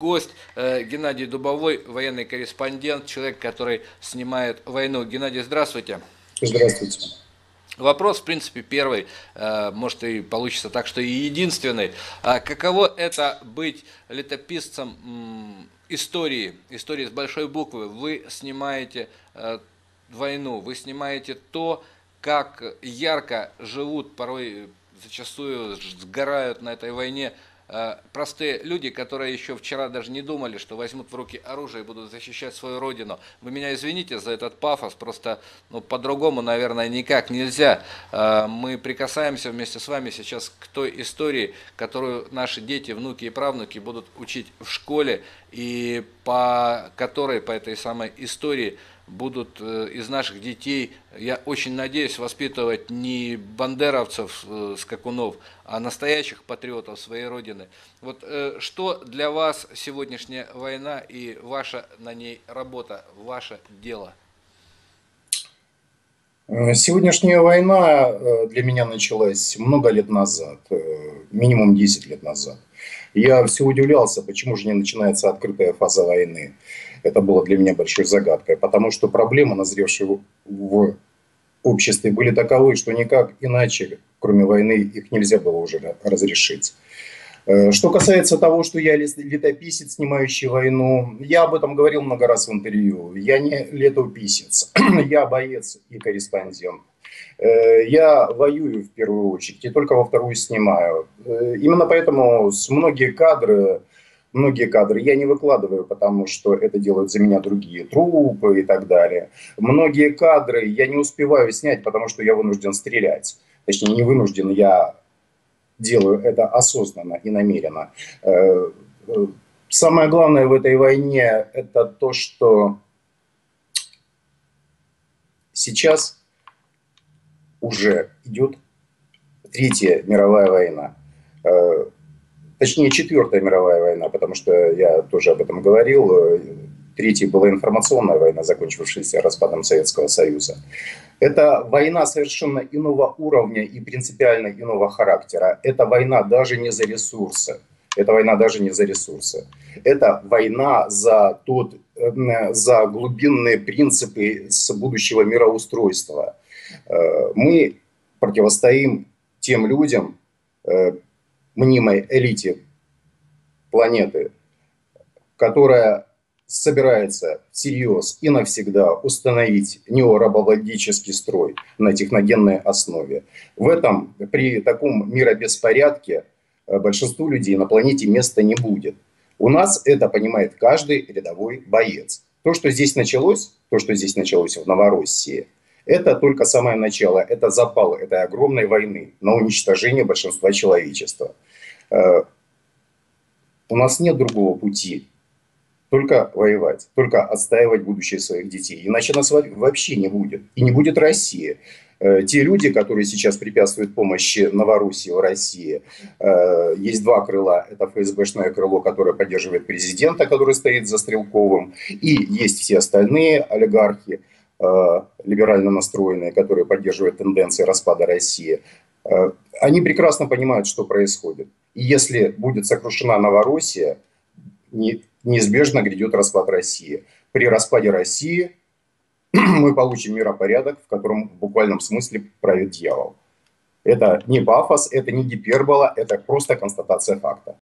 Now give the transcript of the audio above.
Гость Геннадий Дубовой, военный корреспондент, человек, который снимает войну. Геннадий, здравствуйте. Здравствуйте. Вопрос, в принципе, первый, может и получится так, что и единственный. Каково это быть летописцем истории с большой буквы? Вы снимаете войну, вы снимаете то, как ярко живут, порой зачастую сгорают на этой войне простые люди, которые еще вчера даже не думали, что возьмут в руки оружие и будут защищать свою родину. Вы меня извините за этот пафос, просто по-другому, наверное, никак нельзя. Мы прикасаемся вместе с вами сейчас к той истории, которую наши дети, внуки и правнуки будут учить в школе, и по этой самой истории будут из наших детей, я очень надеюсь, воспитывать не бандеровцев, скакунов, а настоящих патриотов своей родины. Вот что для вас сегодняшняя война и ваша на ней работа, ваше дело? Сегодняшняя война для меня началась много лет назад, минимум 10 лет назад. Я все удивлялся, почему же не начинается открытая фаза войны. Это было для меня большой загадкой, потому что проблемы, назревшие в обществе, были таковы, что никак иначе, кроме войны, их нельзя было уже разрешить. Что касается того, что я летописец, снимающий войну, я об этом говорил много раз в интервью. Я не летописец, я боец и корреспондент. Я воюю в первую очередь и только во вторую снимаю. Именно поэтому многие кадры я не выкладываю, потому что это делают за меня другие трупы и так далее. Многие кадры я не успеваю снять, потому что я вынужден стрелять. Точнее, не вынужден, я делаю это осознанно и намеренно. Самое главное в этой войне – это то, что сейчас уже идет Третья мировая война. Точнее, Четвертая мировая война, потому что я тоже об этом говорил. Третья была информационная война, закончившаяся распадом Советского Союза. Это война совершенно иного уровня и принципиально иного характера. Это война даже не за ресурсы. Это война даже не за ресурсы. Это война за глубинные принципы с будущего мироустройства. Мы противостоим тем людям, мнимой элите планеты, которая собирается всерьез и навсегда установить неорабовладельческий строй на техногенной основе. При таком миробеспорядке большинству людей на планете места не будет. У нас это понимает каждый рядовой боец. То, что здесь началось в Новороссии, это только самое начало, это запал этой огромной войны на уничтожение большинства человечества. У нас нет другого пути. Только воевать, только отстаивать будущее своих детей. Иначе нас вообще не будет. И не будет России. Те люди, которые сейчас препятствуют помощи Новороссии в России, есть два крыла. Это ФСБшное крыло, которое поддерживает президента, который стоит за Стрелковым. И есть все остальные олигархи, либерально настроенные, которые поддерживают тенденции распада России. Они прекрасно понимают, что происходит. И если будет сокрушена Новороссия, неизбежно грядет распад России. При распаде России мы получим миропорядок, в котором в буквальном смысле правит дьявол. Это не пафос, это не гипербола, это просто констатация факта.